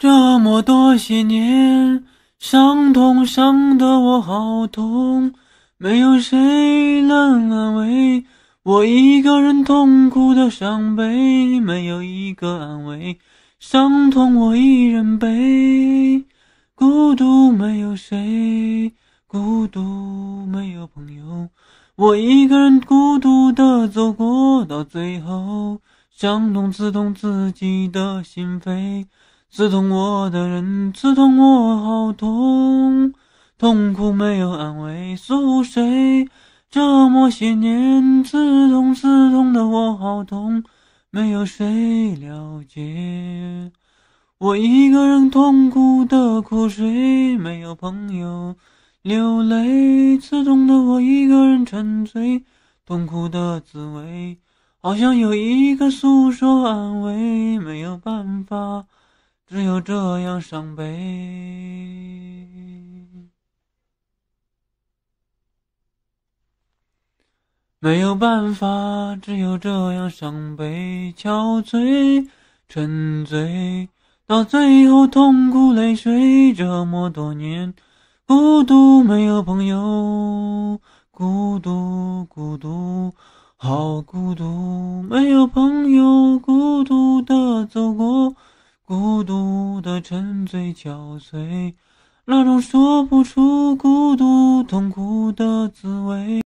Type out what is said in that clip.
这么多些年，伤痛伤得我好痛，没有谁能安慰我一个人痛苦的伤悲，没有一个安慰，伤痛我一人背，孤独没有谁，孤独没有朋友，我一个人孤独地走过，到最后，伤痛刺痛自己的心扉。刺痛我的人，刺痛我好痛，痛苦没有安慰，诉谁？这么些年，刺痛的我好痛，没有谁了解。我一个人痛苦的哭睡，没有朋友流泪，刺痛的我一个人沉醉，痛苦的滋味，好像有一个诉说安慰，没有办法。只有这样伤悲，没有办法，只有这样伤悲，憔悴，沉醉，到最后痛哭泪水。这么多年，孤独没有朋友，孤独，孤独，好孤独，没有朋友，孤独的走过。孤独的沉醉憔悴，那种说不出孤独痛苦的滋味。